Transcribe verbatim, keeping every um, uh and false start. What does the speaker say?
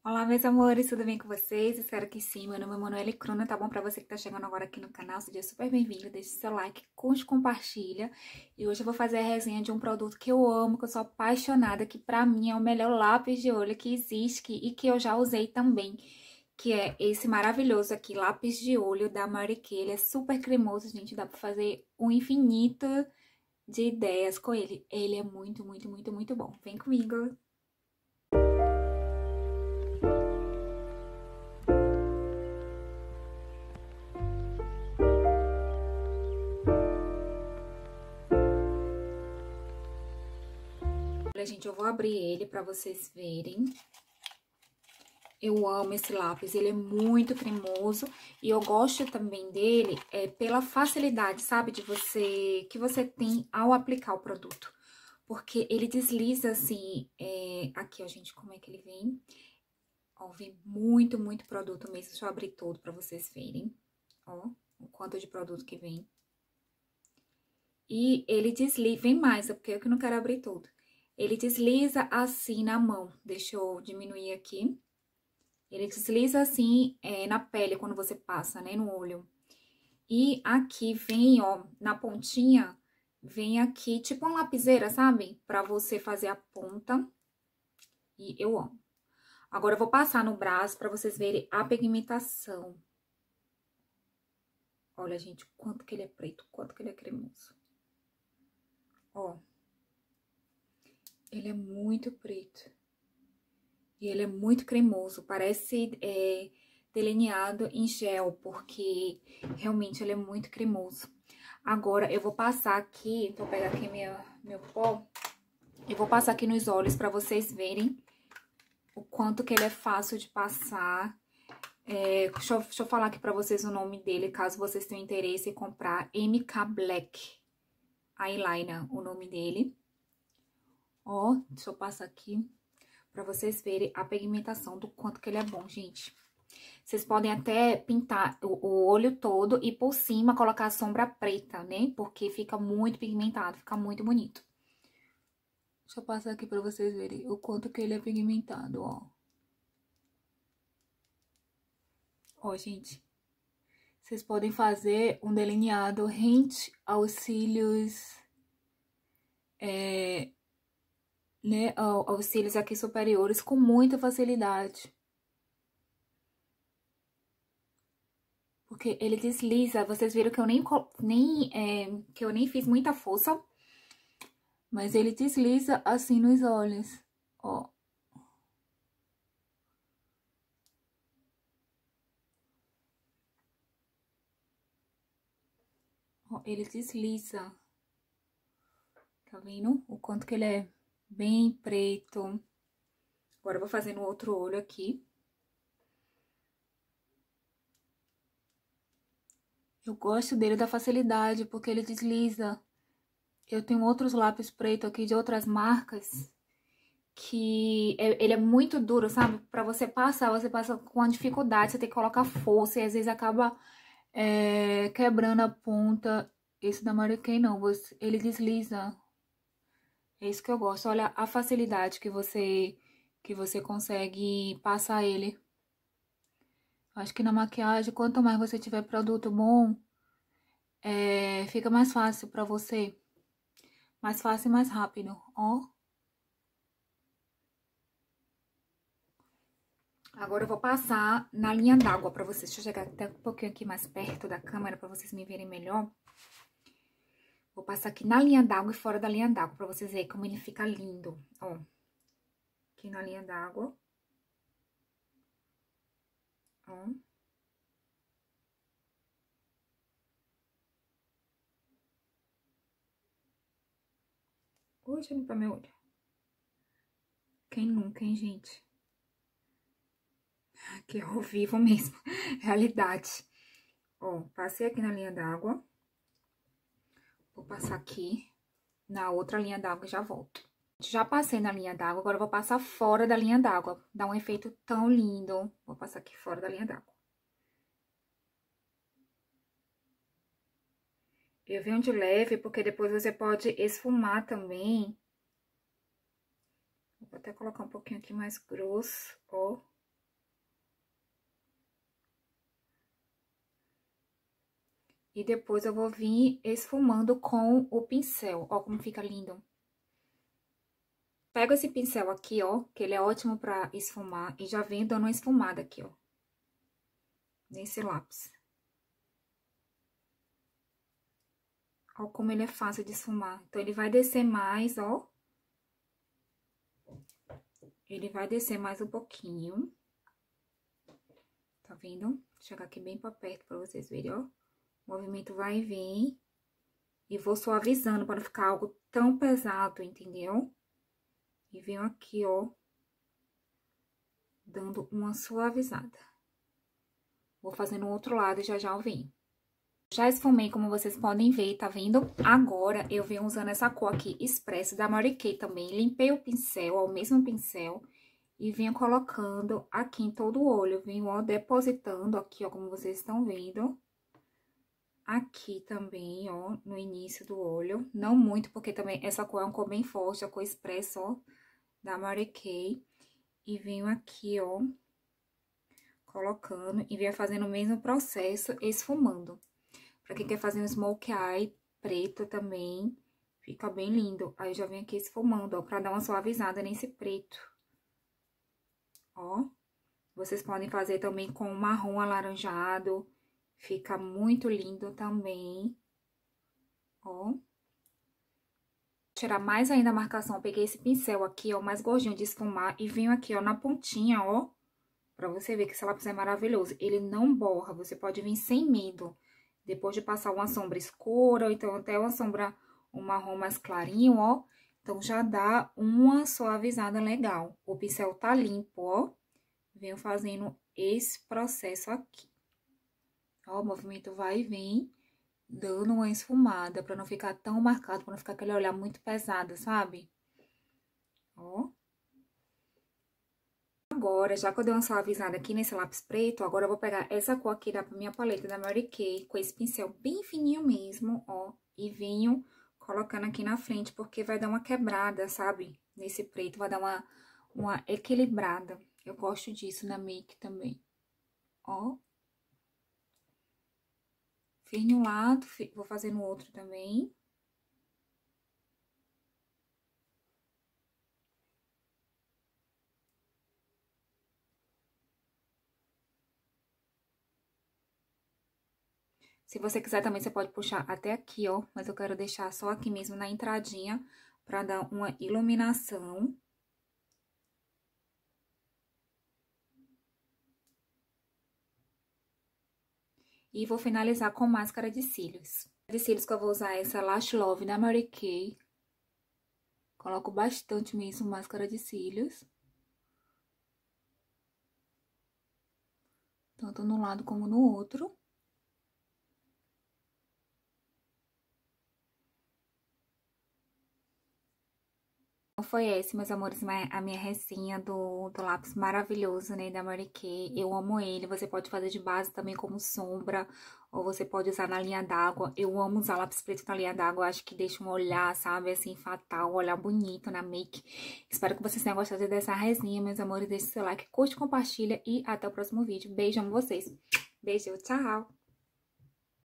Olá, meus amores, tudo bem com vocês? Espero que sim. Meu nome é Manuela Cruna, tá bom? Pra você que tá chegando agora aqui no canal, seja super bem-vindo. Deixe seu like, curte, compartilha. E hoje eu vou fazer a resenha de um produto que eu amo, que eu sou apaixonada, que pra mim é o melhor lápis de olho que existe e que eu já usei também. Que é esse maravilhoso aqui, lápis de olho da Mary Kay. Ele é super cremoso, gente, dá pra fazer um infinito de ideias com ele. Ele é muito, muito, muito, muito bom. Vem comigo! Olha, gente, eu vou abrir ele pra vocês verem. Eu amo esse lápis, ele é muito cremoso e eu gosto também dele é, pela facilidade, sabe, de você, que você tem ao aplicar o produto. Porque ele desliza assim, é, aqui, ó, gente, como é que ele vem. Ó, vem muito, muito produto mesmo, deixa eu abrir todo pra vocês verem, ó, o quanto de produto que vem. E ele desliza, vem mais, é porque eu que não quero abrir tudo. Ele desliza assim na mão, deixa eu diminuir aqui. Ele desliza assim é, na pele quando você passa, né, no olho. E aqui vem, ó, na pontinha, vem aqui tipo uma lapiseira, sabe? Pra você fazer a ponta. E eu amo. Agora eu vou passar no braço pra vocês verem a pigmentação. Olha, gente, quanto que ele é preto, quanto que ele é cremoso. Ó. Ele é muito preto. E ele é muito cremoso, parece é, delineado em gel, porque realmente ele é muito cremoso. Agora, eu vou passar aqui, vou pegar aqui minha, meu pó, e vou passar aqui nos olhos pra vocês verem o quanto que ele é fácil de passar. É, deixa, eu, deixa eu falar aqui pra vocês o nome dele, caso vocês tenham interesse em comprar, M K Black Eyeliner, o nome dele. Ó, deixa eu passar aqui pra vocês verem a pigmentação do quanto que ele é bom, gente. Vocês podem até pintar o, o olho todo e por cima colocar a sombra preta, né? Porque fica muito pigmentado, fica muito bonito. Deixa eu passar aqui pra vocês verem o quanto que ele é pigmentado, ó. Ó, gente. Vocês podem fazer um delineado rente aos cílios, é, né? Aos cílios aqui superiores com muita facilidade. Porque ele desliza, vocês viram que eu nem, nem, é, que eu nem fiz muita força, mas ele desliza assim nos olhos, ó. Ó, ele desliza, tá vendo? O quanto que ele é bem preto. Agora eu vou fazer no outro olho aqui. Eu gosto dele da facilidade, porque ele desliza. Eu tenho outros lápis preto aqui de outras marcas, que é, ele é muito duro, sabe? Pra você passar, você passa com uma dificuldade, você tem que colocar força, e às vezes acaba é, quebrando a ponta. Esse da Mary Kay não, você, ele desliza. É isso que eu gosto. Olha a facilidade que você, que você consegue passar ele. Acho que na maquiagem, quanto mais você tiver produto bom, é, fica mais fácil pra você. Mais fácil e mais rápido, ó. Agora eu vou passar na linha d'água pra vocês. Deixa eu chegar até um pouquinho aqui mais perto da câmera pra vocês me verem melhor. Vou passar aqui na linha d'água e fora da linha d'água pra vocês verem como ele fica lindo, ó. Aqui na linha d'água. Ó. Ui, deixa eu limpar meu olho. Quem nunca, hein, gente? Que é ao vivo mesmo, realidade. Ó, passei aqui na linha d'água. Vou passar aqui na outra linha d'água e já volto. Já passei na linha d'água, agora eu vou passar fora da linha d'água. Dá um efeito tão lindo. Vou passar aqui fora da linha d'água. Eu venho de leve, porque depois você pode esfumar também. Vou até colocar um pouquinho aqui mais grosso, ó. E depois eu vou vir esfumando com o pincel. Ó como fica lindo. Pego esse pincel aqui, ó, que ele é ótimo pra esfumar. E já venho dando uma esfumada aqui, ó. Nesse lápis. Ó como ele é fácil de esfumar. Então, ele vai descer mais, ó. Ele vai descer mais um pouquinho. Tá vendo? Vou chegar aqui bem pra perto pra vocês verem, ó. O movimento vai e vem. E vou suavizando pra não ficar algo tão pesado, entendeu? E venho aqui, ó. Dando uma suavizada. Vou fazer no outro lado e já já eu venho. Já esfumei, como vocês podem ver, tá vendo? Agora, eu venho usando essa cor aqui, Expresso, da Mary Kay também. Limpei o pincel, ó, o mesmo pincel. E venho colocando aqui em todo o olho. Venho, ó, depositando aqui, ó, como vocês estão vendo. Aqui também, ó, no início do olho. Não muito, porque também essa cor é uma cor bem forte, a cor Expresso, ó, da Mary Kay. E venho aqui, ó, colocando e venho fazendo o mesmo processo, esfumando. Pra quem quer fazer um smoke eye preto também, fica bem lindo. Aí, eu já venho aqui esfumando, ó, pra dar uma suavizada nesse preto. Ó, vocês podem fazer também com marrom alaranjado, fica muito lindo também. Ó. Tirar mais ainda a marcação, eu peguei esse pincel aqui, ó, mais gordinho de esfumar, e venho aqui, ó, na pontinha, ó, pra você ver que esse lápis é maravilhoso. Ele não borra, você pode vir sem medo. Depois de passar uma sombra escura, ou então até uma sombra, um marrom mais clarinho, ó. Então, já dá uma suavizada legal. O pincel tá limpo, ó. Venho fazendo esse processo aqui. Ó, o movimento vai e vem, dando uma esfumada, pra não ficar tão marcado, pra não ficar aquele olhar muito pesado, sabe? Ó. Agora, já que eu dei uma suavizada aqui nesse lápis preto, agora eu vou pegar essa cor aqui da minha paleta da Mary Kay, com esse pincel bem fininho mesmo, ó, e venho colocando aqui na frente, porque vai dar uma quebrada, sabe? Nesse preto, vai dar uma, uma equilibrada. Eu gosto disso na make também, ó. Fiz de um lado, vou fazer no outro também. Se você quiser também, você pode puxar até aqui, ó. Mas eu quero deixar só aqui mesmo na entradinha, pra dar uma iluminação. E vou finalizar com máscara de cílios. De cílios que eu vou usar essa Lash Love da Mary Kay. Coloco bastante mesmo máscara de cílios. Tanto no lado como no outro. Foi esse, meus amores, a minha resenha do, do lápis maravilhoso, né, da Mary Kay. Eu amo ele, você pode fazer de base também como sombra, ou você pode usar na linha d'água. Eu amo usar lápis preto na linha d'água, acho que deixa um olhar, sabe, assim, fatal, um olhar bonito na make. Espero que vocês tenham gostado dessa resenha, meus amores. Deixe seu like, curte, compartilha e até o próximo vídeo. Beijo, amo vocês. Beijo, tchau!